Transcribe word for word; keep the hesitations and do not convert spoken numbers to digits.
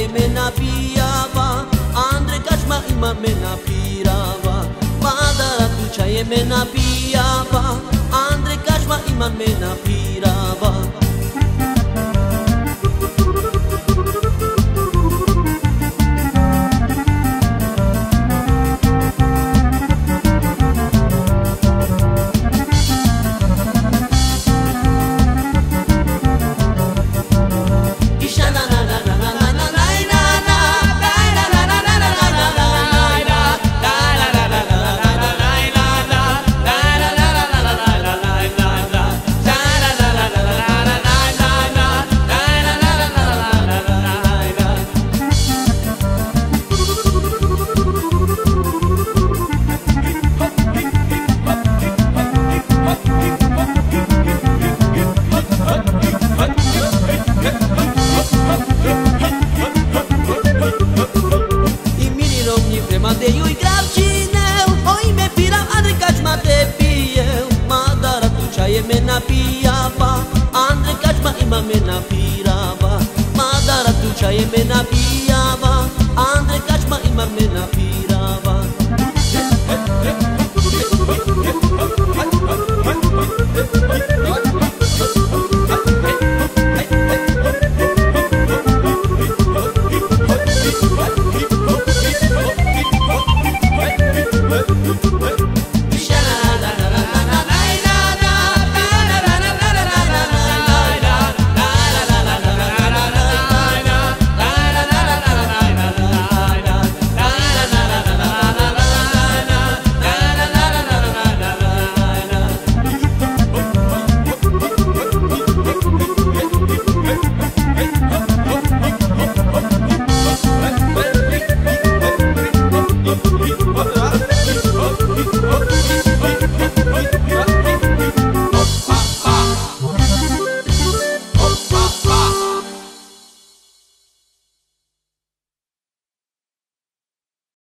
e mena piava, Andre kaçma ima mena pirava. Madara ducha e mena piava, Andre kaçma ima mena pirava. Mande eu grav cineu, oi me pira Andre kaçma te pieu. Madara ducha e mena piava, Andre kaçma ima mena pirava. Madara ducha e mena piava, Andre kaçma ima mena pirava.